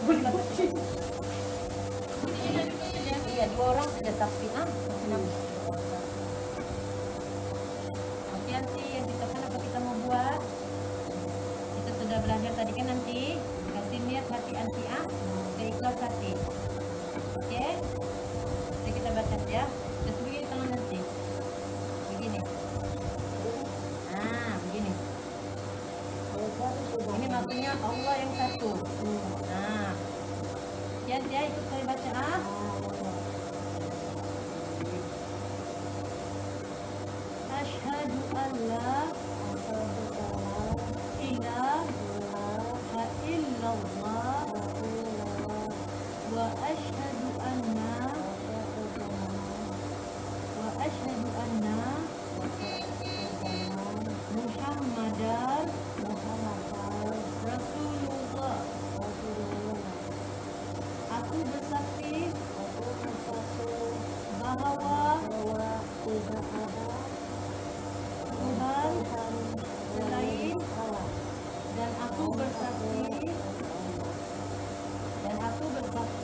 Iya, 2 orang sudah saksi. Oke, nanti yang kita kan apa kita mau buat? Kita sudah belajar tadi kan, nanti kasih niat hati anti seikhlas hati. Oke, jadi kita baca ya. Terus begini tangan nanti, begini. Nah, begini. Ini maksudnya Allah yang satu. Nah, ya ikut saya baca Asyhadu an la ilaha illallah wa asyhadu anna Muhammadar Rasulullah. Aku bersaksi bahwa Tuhan selain, dan aku bersaksi